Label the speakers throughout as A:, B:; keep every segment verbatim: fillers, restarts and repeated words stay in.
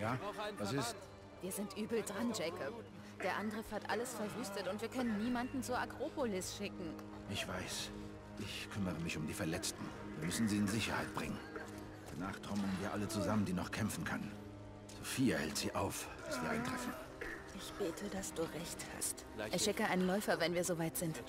A: Ja, was ist?
B: Wir sind übel dran, Jacob. Der Angriff hat alles verwüstet und wir können niemanden zur Akropolis schicken.
A: Ich weiß. Ich kümmere mich um die Verletzten. Wir müssen sie in Sicherheit bringen. Danach trommeln wir alle zusammen, die noch kämpfen können. Sophia hält sie auf, bis wir eintreffen.
B: Ich bete, dass du recht hast. Ich schicke einen Läufer, wenn wir soweit sind.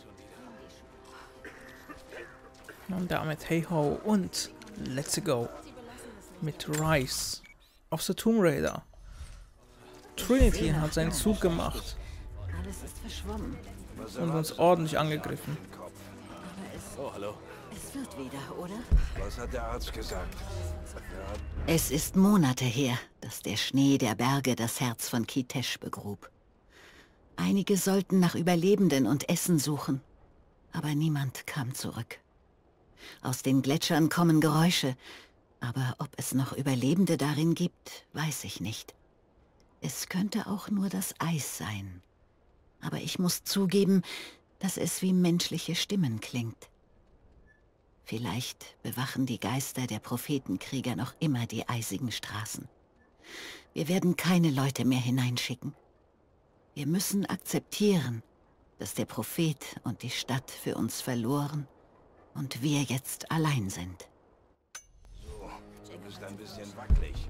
C: Und damit hey ho und let's go mit Rise of the Tomb Raider. Trinity hat seinen Zug gemacht
B: Alles ist verschwommen.
C: und uns ordentlich angegriffen.
B: Aber es,
D: Oh, hallo.
B: es wird wieder, oder?
D: Was hat der Arzt gesagt?
E: Es ist Monate her, dass der Schnee der Berge das Herz von Kitesh begrub. Einige sollten nach Überlebenden und Essen suchen, aber niemand kam zurück. Aus den Gletschern kommen Geräusche, aber ob es noch Überlebende darin gibt, weiß ich nicht. Es könnte auch nur das Eis sein. Aber ich muss zugeben, dass es wie menschliche Stimmen klingt. Vielleicht bewachen die Geister der Prophetenkrieger noch immer die eisigen Straßen. Wir werden keine Leute mehr hineinschicken. Wir müssen akzeptieren, dass der Prophet und die Stadt für uns verloren und wir jetzt allein sind.
D: So, du bist ein bisschen wackelig.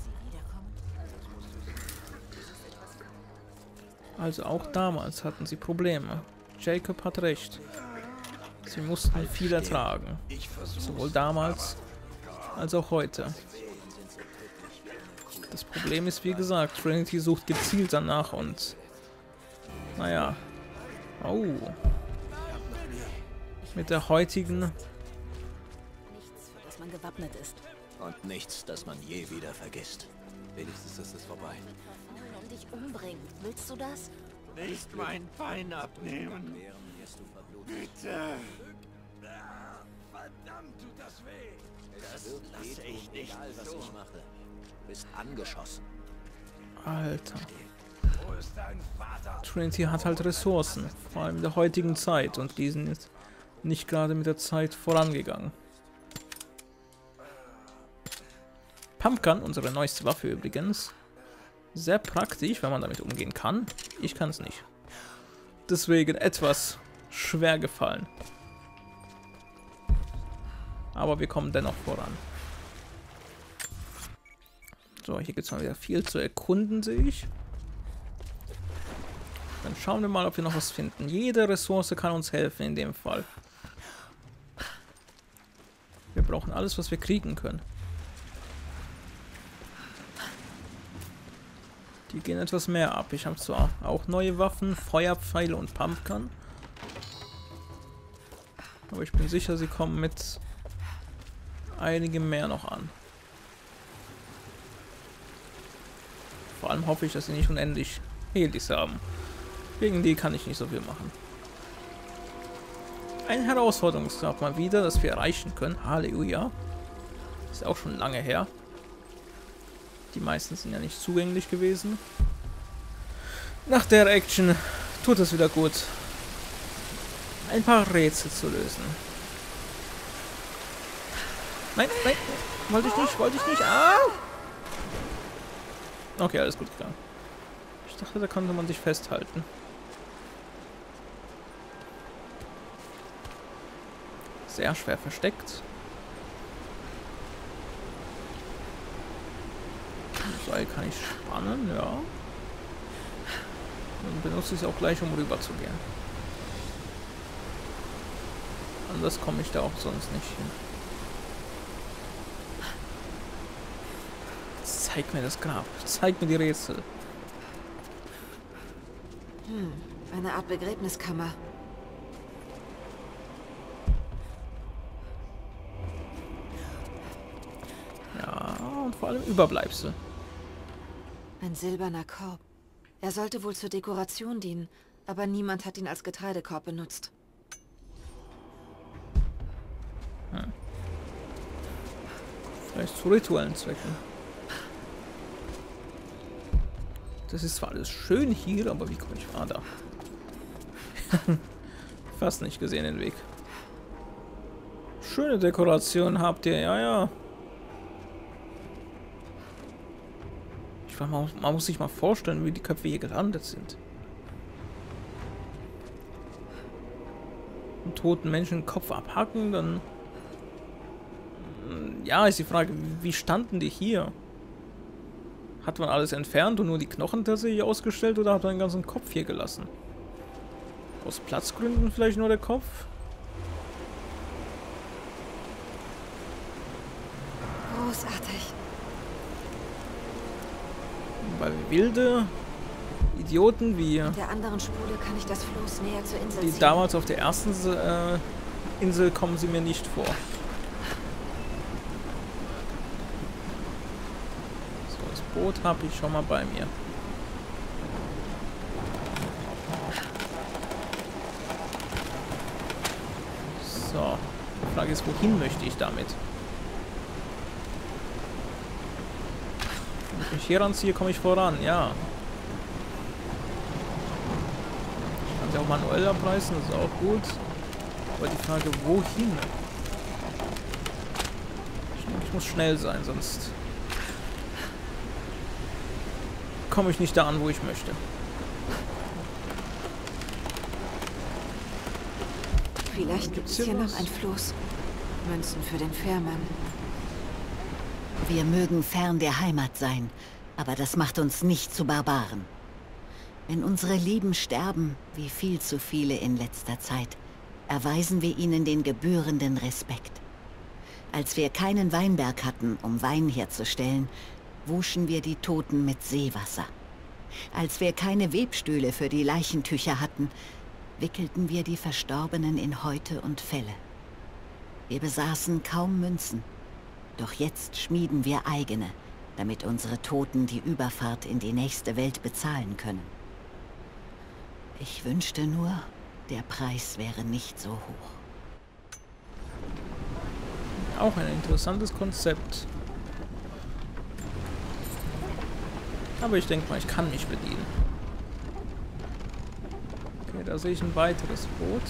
C: Also auch damals hatten sie Probleme. Jacob hat recht. Sie mussten viel ertragen. Sowohl damals als auch heute. Das Problem ist, wie gesagt, Trinity sucht gezielt danach und... Naja. Oh. Mit der heutigen...
B: Nichts, für das man gewappnet ist.
F: Und nichts, das man je wieder vergisst.
D: Wenigstens ist es vorbei.
B: Nun, um dich umbringen. Willst du das?
G: Nicht mein Bein abnehmen. Bitte.
D: Verdammt, tut das weh.
F: Das wird
G: lasse ich nicht
F: egal, was
G: so.
F: ich mache. Du bist angeschossen.
C: Alter.
D: Wo ist dein Vater?
C: Trinity hat halt Ressourcen. Vor allem in der heutigen Zeit. Und die sind jetzt nicht gerade mit der Zeit vorangegangen. Pumpgun, unsere neueste Waffe übrigens. Sehr praktisch, wenn man damit umgehen kann. Ich kann es nicht. Deswegen etwas schwer gefallen. Aber wir kommen dennoch voran. So, hier gibt es mal wieder viel zu erkunden, sehe ich. Dann schauen wir mal, ob wir noch was finden. Jede Ressource kann uns helfen in dem Fall. Wir brauchen alles, was wir kriegen können. Die gehen etwas mehr ab. Ich habe zwar auch neue Waffen, Feuerpfeile und Pumpgun. Aber ich bin sicher, sie kommen mit einigem mehr noch an. Vor allem hoffe ich, dass sie nicht unendlich Helis haben. Gegen die kann ich nicht so viel machen. Ein Herausforderungsgrad mal wieder, das wir erreichen können. Halleluja. Ist auch schon lange her. Die meisten sind ja nicht zugänglich gewesen. Nach der Action tut es wieder gut, ein paar Rätsel zu lösen. Nein, nein, wollte ich nicht, wollte ich nicht. Ah! Okay, alles gut gegangen. Ich dachte, da konnte man sich festhalten. Sehr schwer versteckt. Seil kann ich spannen, ja. Dann benutze ich es auch gleich, um rüber zu gehen. Anders komme ich da auch sonst nicht hin. Zeig mir das Grab. Zeig mir die Rätsel.
B: Hm, eine Art Begräbniskammer.
C: Ja, und vor allem Überbleibsel.
B: Ein silberner Korb. Er sollte wohl zur Dekoration dienen, aber niemand hat ihn als Getreidekorb benutzt.
C: Hm. Vielleicht zu rituellen Zwecken. Das ist zwar alles schön hier, aber wie komme ich... Ah, da. Fast nicht gesehen den Weg. Schöne Dekoration habt ihr, ja, ja. Ich Einfach mal, man muss sich mal vorstellen, wie die Köpfe hier gelandet sind. Einen toten Menschen den Kopf abhacken, dann... Ja, ist die Frage, wie standen die hier? Hat man alles entfernt und nur die Knochen tatsächlich ausgestellt oder hat man den ganzen Kopf hier gelassen? Aus Platzgründen vielleicht nur der Kopf?
B: Großartig.
C: Weil wilde Idioten wie
B: In der anderen Spule kann ich das Floß näher zur Insel
C: die
B: ziehen.
C: damals auf der ersten äh, Insel kommen sie mir nicht vor. So, das Boot habe ich schon mal bei mir. So, die Frage ist, wohin möchte ich damit? Wenn ich mich hier ranziehe, komme ich voran, ja. Ich kann sie auch manuell abreißen, das ist auch gut. Aber die Frage, wohin? Ich denke, ich muss schnell sein, sonst komme ich nicht da an, wo ich möchte.
B: Vielleicht gibt es
C: hier
B: hier
C: was?
B: noch ein Floß. Münzen für den Fährmann.
E: Wir mögen fern der Heimat sein, aber das macht uns nicht zu Barbaren. Wenn unsere Lieben sterben, wie viel zu viele in letzter Zeit, erweisen wir ihnen den gebührenden Respekt. Als wir keinen Weinberg hatten, um Wein herzustellen, wuschen wir die Toten mit Seewasser. Als wir keine Webstühle für die Leichentücher hatten, wickelten wir die Verstorbenen in Häute und Felle. Wir besaßen kaum Münzen, doch jetzt schmieden wir eigene, damit unsere Toten die Überfahrt in die nächste Welt bezahlen können. Ich wünschte nur, der Preis wäre nicht so hoch.
C: Auch ein interessantes Konzept. Aber ich denke mal, ich kann mich bedienen. Okay, da sehe ich ein weiteres Boot.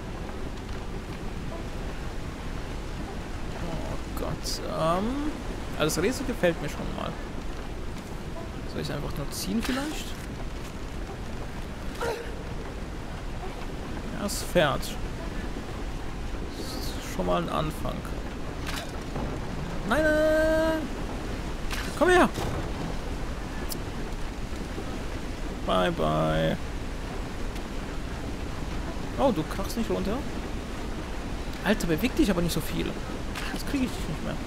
C: Oh Gott. Ähm, also das Rätsel gefällt mir schon mal. Soll ich einfach nur ziehen vielleicht? Ja, es fährt. Das ist schon mal ein Anfang. Nein, nein, nein. Komm her. Bye, bye. Oh, du krachst nicht runter? Alter, beweg dich aber nicht so viel. Jetzt kriege ich dich nicht mehr.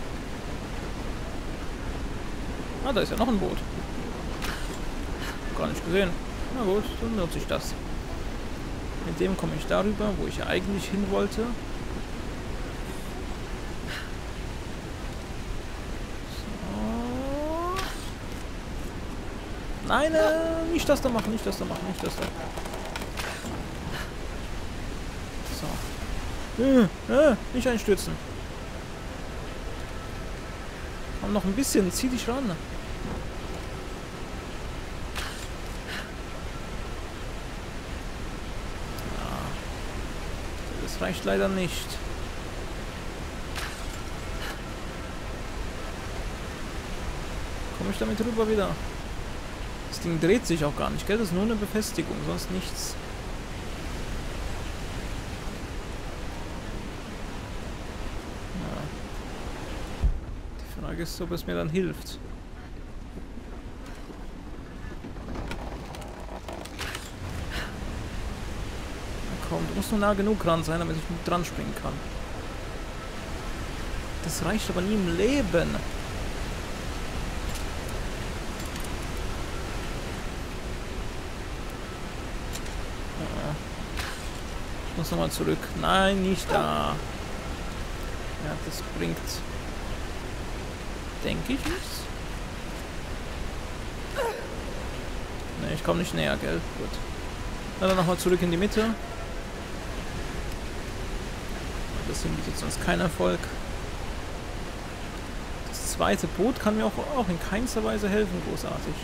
C: Ah, da ist ja noch ein Boot. Gar nicht gesehen. Na gut, dann nutze ich das. Mit dem komme ich darüber, wo ich ja eigentlich hin wollte. So. Nein, äh, nicht das da machen, nicht das da machen, nicht das da. So. Äh, äh, nicht einstürzen. Komm noch ein bisschen, zieh dich ran. Das reicht leider nicht. Komme ich damit rüber wieder? Das Ding dreht sich auch gar nicht, gell? Das ist nur eine Befestigung, sonst nichts. Ja. Die Frage ist, ob es mir dann hilft. Du musst nur nah genug dran sein, damit ich mit dran springen kann. Das reicht aber nie im Leben. Ja. Ich muss nochmal zurück. Nein, nicht da. Ja, das bringt... Denke ich nichts. Ne, ich komme nicht näher, gell? Gut. Dann nochmal zurück in die Mitte. Das bietet sonst keinen Erfolg. Das zweite Boot kann mir auch, auch in keinster Weise helfen, großartig.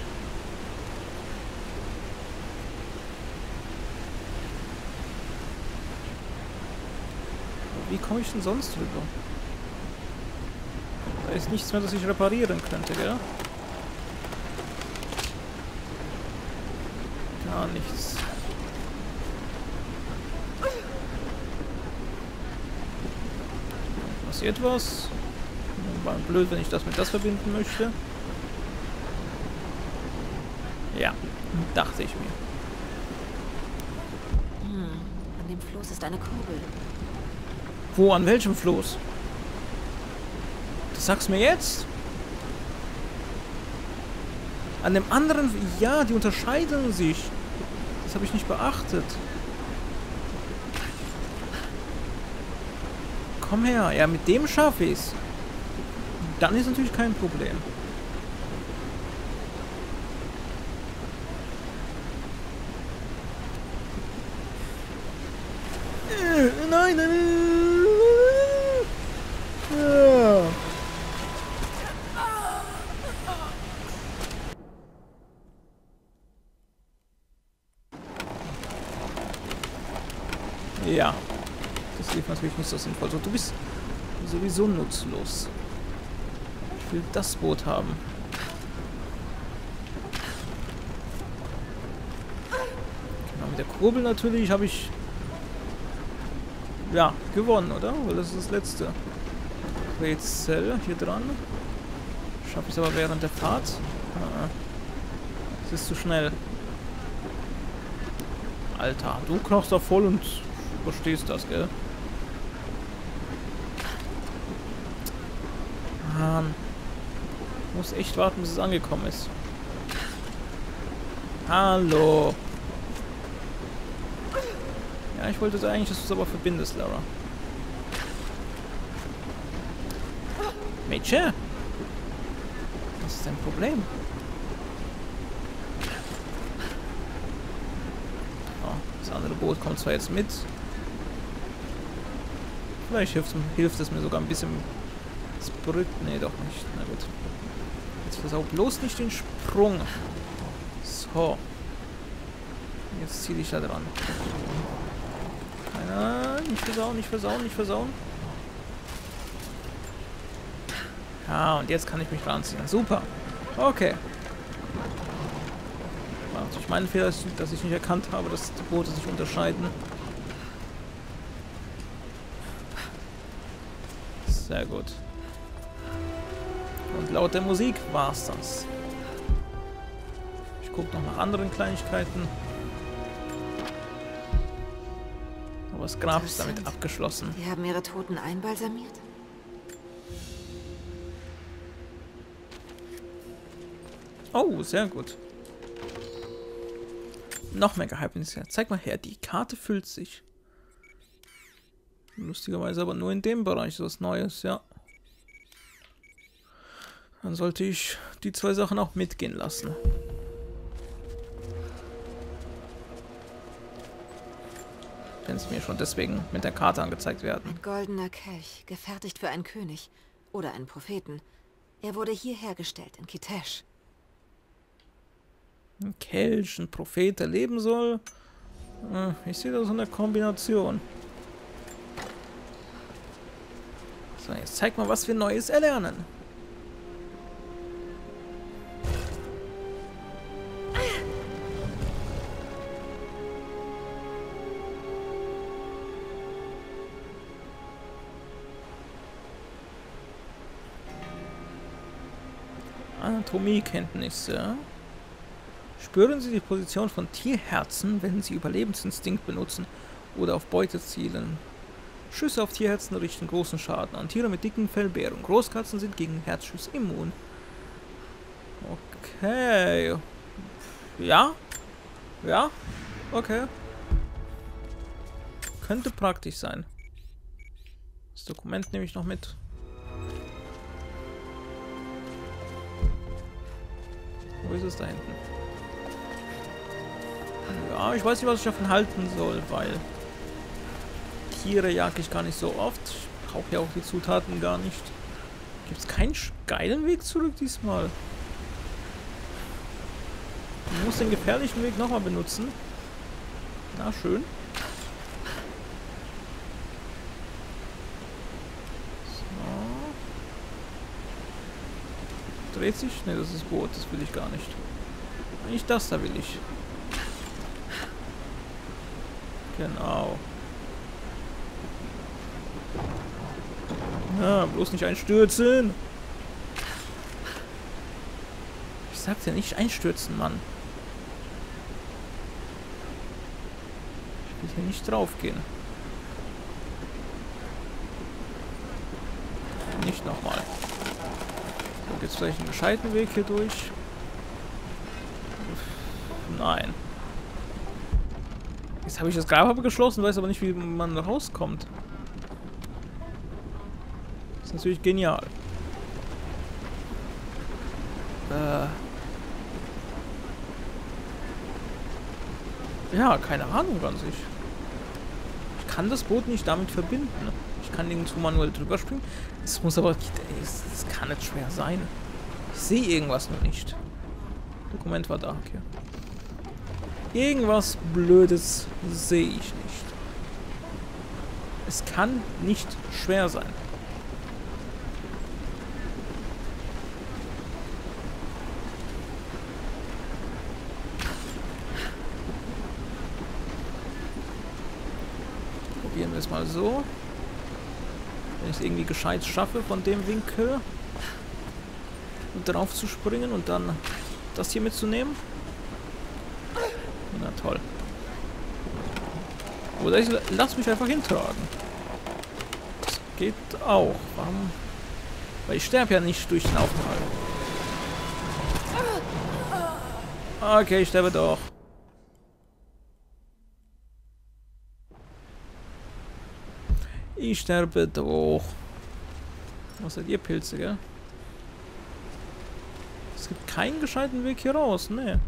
C: Wie komme ich denn sonst rüber? Da ist nichts mehr, das ich reparieren könnte, gell? Gar nichts. Passiert was? War blöd, wenn ich das mit das verbinden möchte. Ja, dachte ich mir.
B: Hm, an dem Floß ist eine Kurbel.
C: Wo, an welchem Floß? Du sagst mir jetzt? An dem anderen... Ja, die unterscheiden sich. Das habe ich nicht beachtet. Komm her. Ja, mit dem schaffe ich es. Dann ist natürlich kein Problem. Äh, nein, nein, nein. Ja. Ja, das lief natürlich nicht so sinnvoll. So, du bist sowieso nutzlos. Ich will das Boot haben. Genau, mit der Kurbel natürlich habe ich ja gewonnen, oder? Weil das ist das letzte Rätsel hier dran. Schaffe ich es aber während der Fahrt. Es ist zu schnell. Alter, du knochst da voll und verstehst das, gell? Mann. Ich muss echt warten, bis es angekommen ist. Hallo. Ja, ich wollte eigentlich, dass du es aber verbindest, Lara. Mädchen? Was ist dein Problem? Das andere Boot kommt zwar jetzt mit. Vielleicht hilft, hilft es mir sogar ein bisschen. Sprit. Nee, doch nicht. Na gut. Jetzt versau bloß nicht den Sprung. So. Jetzt zieh dich da dran. Nein, nicht versauen, nicht versauen, nicht versauen. Ja, und jetzt kann ich mich ranziehen. Super. Okay. Ich meine Fehler ist, dass ich nicht erkannt habe, dass die Boote sich unterscheiden. Sehr gut. Und laut der Musik war's das. Ich gucke noch nach anderen Kleinigkeiten. Aber das Grab ist damit abgeschlossen.
B: Die haben ihre Toten einbalsamiert?
C: Oh, sehr gut. Noch mehr Geheimnisse. Zeig mal her, die Karte füllt sich. Lustigerweise aber nur in dem Bereich so was Neues, ja. Dann sollte ich die zwei Sachen auch mitgehen lassen. Wenn sie mir schon deswegen mit der Karte angezeigt werden.
B: Ein goldener Kelch, gefertigt für einen König oder einen Propheten. Er wurde hier hergestellt, in Kitesh.
C: Ein Kelch, ein Prophet, der leben soll. Ich sehe da so eine Kombination. So, jetzt zeig mal, was wir Neues erlernen. Anatomiekenntnisse. Spüren Sie die Position von Tierherzen, wenn Sie Überlebensinstinkt benutzen oder auf Beute zielen. Schüsse auf Tierherzen richten großen Schaden an. Tiere mit dicken Fellbeeren. Großkatzen sind gegen Herzschüsse immun. Okay. Ja? Ja? Okay. Könnte praktisch sein. Das Dokument nehme ich noch mit. Wo ist es da hinten? Ja, ich weiß nicht, was ich davon halten soll, weil Tiere jage ich gar nicht so oft. Ich brauche ja auch die Zutaten gar nicht. Gibt es keinen geilen Weg zurück diesmal? Ich muss den gefährlichen Weg nochmal benutzen. Na, schön. So. Dreht sich? Ne, das ist Boot. Das will ich gar nicht. Eigentlich das da will ich. Genau. Ja, bloß nicht einstürzen. Ich sag's ja, nicht einstürzen, Mann. Ich will hier nicht drauf gehen. Nicht nochmal. So, geht's vielleicht einen gescheiten Weg hier durch? Nein. Jetzt habe ich das Grab abgeschlossen, weiß aber nicht, wie man da rauskommt. Das ist natürlich genial. Äh. Ja, keine Ahnung an sich. Ich kann das Boot nicht damit verbinden. Ich kann nirgendwo manuell drüber springen. Es muss aber... Es kann nicht schwer sein. Ich sehe irgendwas nur nicht. Dokument war da, okay. Irgendwas Blödes sehe ich nicht. Es kann nicht schwer sein. Probieren wir es mal so. Wenn ich es irgendwie gescheit schaffe, von dem Winkel drauf zu springen und dann das hier mitzunehmen. Na toll. Oder ich lass mich einfach hintragen. Das geht auch. Warum? Weil ich sterbe ja nicht durch den Aufprall. Okay, ich sterbe doch. Ich sterbe doch. Was seid ihr Pilze, gell? Es gibt keinen gescheiten Weg hier raus, ne?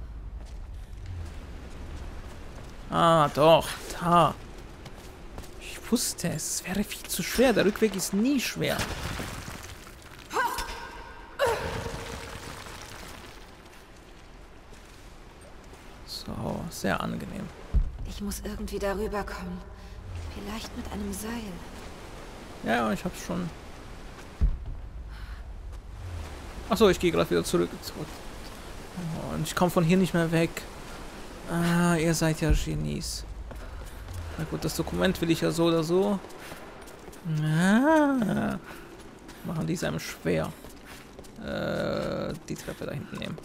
C: Ah, doch, da. Ich wusste es, es wäre viel zu schwer. Der Rückweg ist nie schwer. So, sehr angenehm.
B: Ich muss irgendwie darüber kommen. Vielleicht mit einem Seil.
C: Ja, ich hab's schon. Achso, ich gehe gerade wieder zurück. Oh, und ich komme von hier nicht mehr weg. Ah, ihr seid ja Genies. Na gut, das Dokument will ich ja so oder so. Ah, machen die es einem schwer. Äh, die Treppe da hinten nehmen.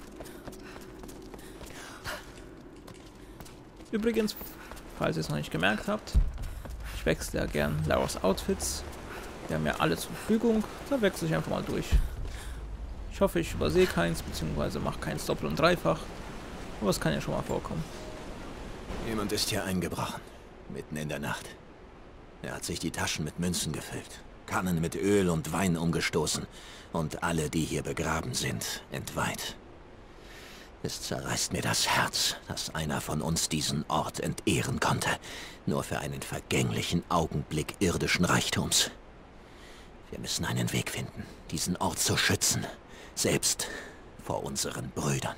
C: Übrigens, falls ihr es noch nicht gemerkt habt, ich wechsle ja gern Laras Outfits. Wir haben ja alle zur Verfügung. Da wechsle ich einfach mal durch. Ich hoffe, ich übersehe keins, beziehungsweise mache keins doppelt und dreifach. Aber es kann ja schon mal vorkommen.
F: Jemand ist hier eingebrochen. Mitten in der Nacht. Er hat sich die Taschen mit Münzen gefüllt, Kannen mit Öl und Wein umgestoßen und alle, die hier begraben sind, entweiht. Es zerreißt mir das Herz, dass einer von uns diesen Ort entehren konnte, nur für einen vergänglichen Augenblick irdischen Reichtums. Wir müssen einen Weg finden, diesen Ort zu schützen, selbst vor unseren Brüdern.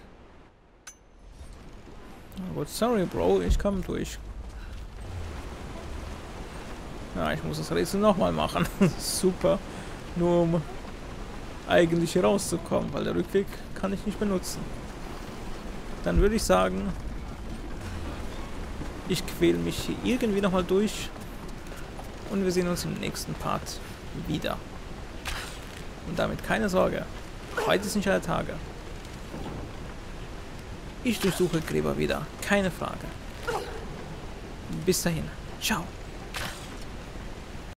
C: Na gut, sorry, Bro, ich komme durch. Ja, ich muss das Rätsel nochmal machen. Super. Nur um eigentlich hier rauszukommen, weil der Rückweg kann ich nicht benutzen. Dann würde ich sagen, ich quäle mich hier irgendwie nochmal durch und wir sehen uns im nächsten Part wieder. Und damit keine Sorge, heute ist nicht alle Tage. Ich durchsuche Gräber wieder, keine Frage. Bis dahin, ciao.